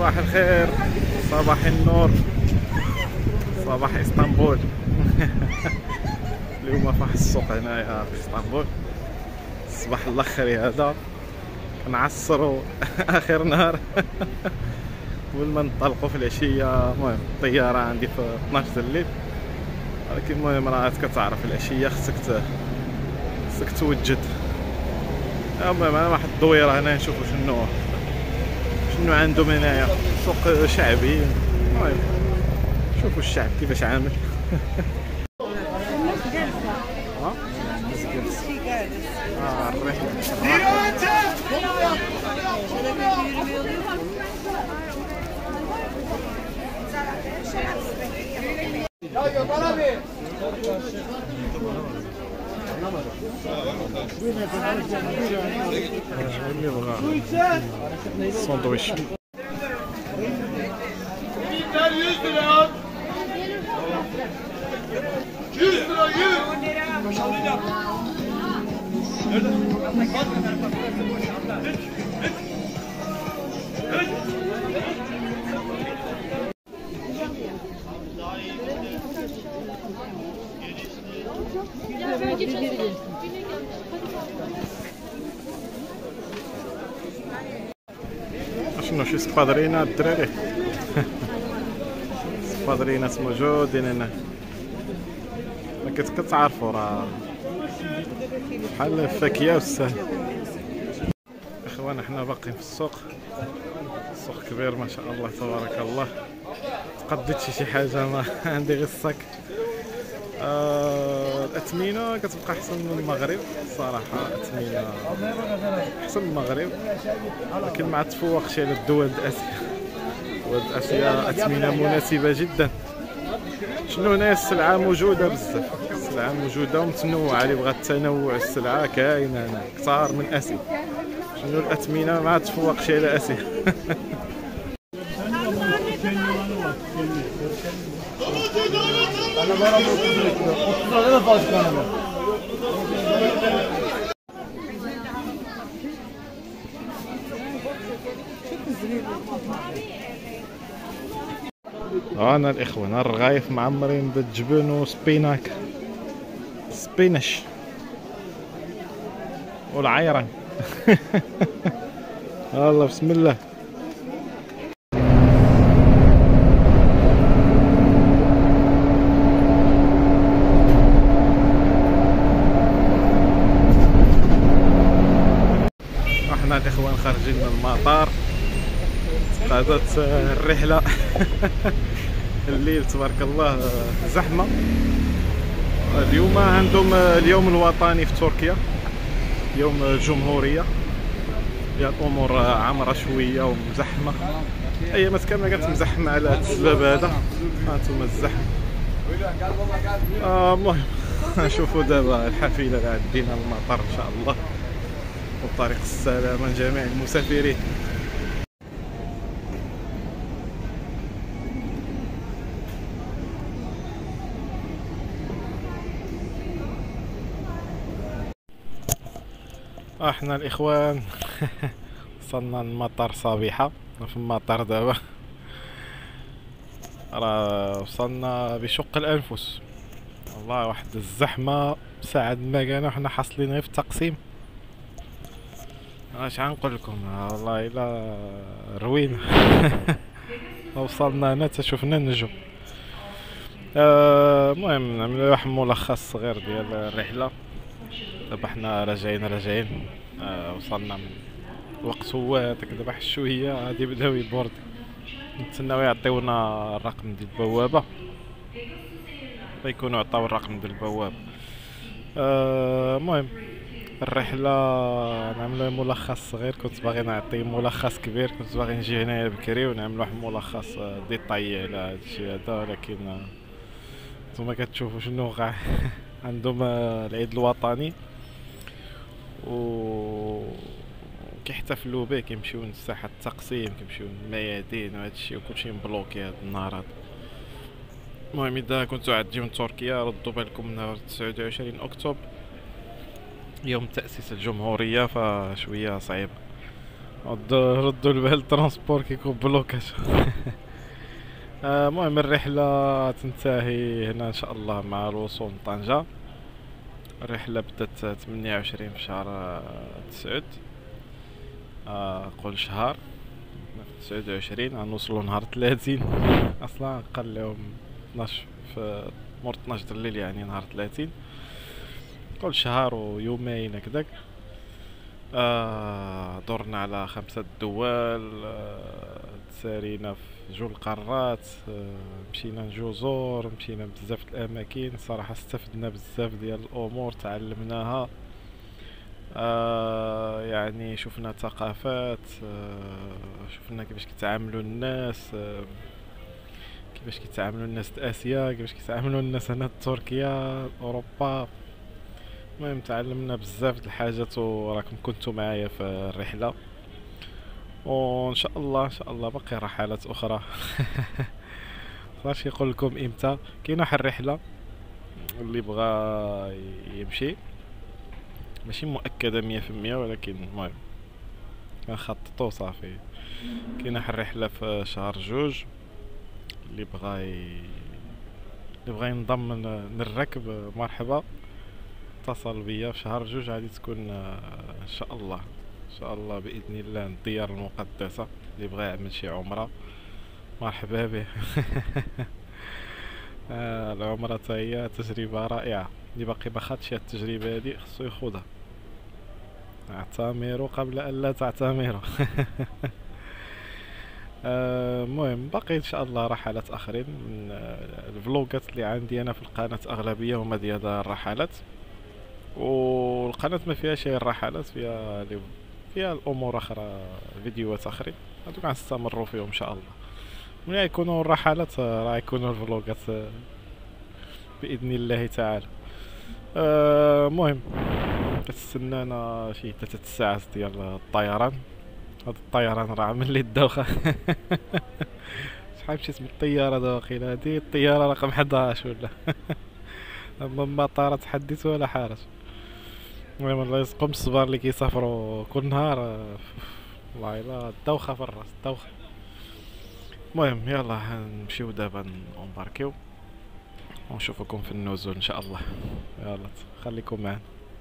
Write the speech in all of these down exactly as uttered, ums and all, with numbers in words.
صباح الخير، صباح النور، صباح اسطنبول. اليوم في واحد السوق هنايا في اسطنبول، الصباح الاخري هذا كنعصروا اخر نهار قبل ما نطلقوا في العشيه. المهم الطياره عندي في اثناش د الليل، ولكن المهم راه كتعرف العشيه خصك خصك توجد. المهم انا واحد الدويره هنا نشوفوا شنو شنو عندهم هنايا، سوق شعبي. المهم شوفوا الشعب كيفاش عامل. ها اه اللي بغا ساندويتش شنو شي سبادرينا الدراري. سبادرينات موجودين هنا، ما كتعرفوا راه بحال الفاكهه والسهل. اخوان حنا باقيين في السوق، السوق كبير ما شاء الله تبارك الله. تقديت شي شي حاجه ما عندي غير الصك. آه الاثمنه كتبقى احسن من المغرب صراحه، الاثمنه احسن من المغرب، ولكن ما تفوقش على الدول د اسيا. دول د اسيا اثمنه مناسبه جدا. شنو هنا السلعه موجوده بزاف، السلعه موجوده ومتنوعه، اللي بغى التنوع السلعه كاينه هنا كثار من اسيا. شنو الاثمنه ما تفوقش على اسيا. انا الاخوان الرغايف معمرين بالجبن وسبيناك سبينش والعيران. الله بسم الله. احنا الاخوان خارجين من المطار، قادت الرحله. الليل تبارك الله زحمه. اليوم عندهم اليوم الوطني في تركيا، يوم الجمهوريه، فيها الامور عامره شويه ومزحمه. ايامات كامله كانت مزحمه على هذا السبب هذا. هانتوما الزحمه. المهم آه نشوفوا دابا الحافله اللي عدينا المطار ان شاء الله، وطريق السلامه لجميع المسافرين. احنا الاخوان وصلنا المطار صبيحة، في المطار دابا راه وصلنا بشق الانفس. والله واحد الزحمة ساعد ما كان وحنا حاصلين غير في التقسيم. اش غنقول لكم، والله الا روينا. وصلنا هنا تشوفنا النجوم. المهم آه نعمل واحد ملخص صغير ديال الرحلة. دابا حنا راجعين راجعين آه وصلنا من الوقت هو هذاك، دابا واحد شويه غادي يبداو يبوردو، نتسناو يعطيونا الرقم ديال البوابه، غيكونوا عطاو الرقم ديال البوابه. المهم آه الرحله نعملوا ملخص صغير. كنت باغي نعطي ملخص كبير، كنت باغي نجي هنايا بكري ونعمل واحد الملخص ديطاي على هذا الشيء هذا، ولكن نتوما كتشوفوا شنو وقع. عندهم العيد الوطني و كيحتفلوا به، كيمشيو لساحة التقسيم، كيمشيو للميادين وهذا الشيء، وكلشي مبلوكي هذا النهار هذا. المهم اذا كنتو عادين من تركيا ردوا بالكم نهار تسعة وعشرين اكتوبر يوم تأسيس الجمهورية، فشوية صعيبة. ردوا ردوا البال الترونسبور كيكون بلوكاج. المهم الرحلة تنتهي هنا ان شاء الله مع الوصول لطنجة. الرحلة بدات ثمانية وعشرين في شهر تسعود، آه قول شهر تسعود وعشرين، غنوصلو نهار ثلاثين. اصلا قال لهم اثناش في مور اثناش د الليل، يعني نهار ثلاثين كل شهر ويومين هكداك. آه دورنا على خمسة دول، آه تسارينا في جوج القارات، آه مشينا لجزر، مشينا بزاف الاماكن. صراحة استفدنا بزاف ديال الامور تعلمناها. آه يعني شفنا ثقافات، آه شفنا كيفاش كيتعاملوا الناس، آه كيفاش كيتعاملوا الناس د اسيا، كيفاش كيتعاملوا الناس هنا د تركيا اوروبا. المهم تعلمنا بزاف د الحاجات وراكم كنتوا معايا في الرحله، وان شاء الله ان شاء الله باقي رحلات اخرى. مقدرش يقول لكم امتى. كاين واحد الرحله اللي بغى يمشي ماشي مؤكده مية في المية، ولكن المهم كنخططو صافي. كاين واحد الرحله في شهر جوج اللي بغى ي... اللي بغى ينضم للركب مرحبا، اتصل بيا. في شهر جوج غادي تكون ان شاء الله ان شاء الله باذن الله الديار المقدسه. اللي بغى يعمل شي عمره مرحبا به. آه العمره حتى هي تجربه رائعه، اللي باقي ما خدش هاد التجربه هادي خصو ياخذها. اعتمروا قبل ان لا تعتمروا. المهم آه باقي ان شاء الله رحلات اخرين من آه الفلوقات اللي عندي انا في القناه اغلبيه هما ديال الرحلات، والقناة ما فيها شي الرحلات، فيها فيها الامور اخرى، فيديوهات اخرين هادوك غنستمروا فيهم ان شاء الله. ملي يكونوا الرحلات راه يكونوا الفلوقات باذن الله تعالى. المهم أه كتستنانا شي ثلاثة ساعات ديال الطيران. هاد الطيران راه ملي دوخه. شحال مشيت بالطياره داخل هادي الطياره رقم حداش ولا. اما المطارات حديت ولا حرج. المهم الله يسقم الصبار اللي كيسافروا كل نهار. والله الا الدوخه في الراس الدوخه. المهم يلا نمشيو دابا نباركيو ونشوفكم في النزول ان شاء الله. يلا خليكم معنا.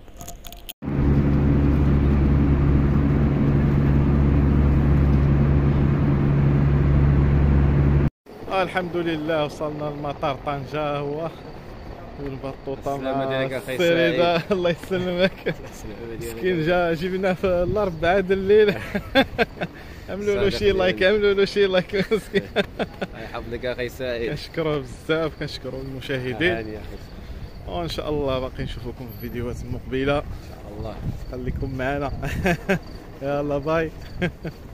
آه الحمد لله وصلنا لمطار طنجة هو والبطوطه مع السيدة. الله يسلمك. مسكين جا جبناه في الاربعاء د الليل. عملوا له شي لايك عملوا له شي لايك مسكين. الله يحفظك اخي سعيد. كنشكروه بزاف، كنشكروا المشاهدين، وان شاء الله باقي نشوفكم في فيديوهات مقبله ان شاء الله. خليكم معنا. يلا باي.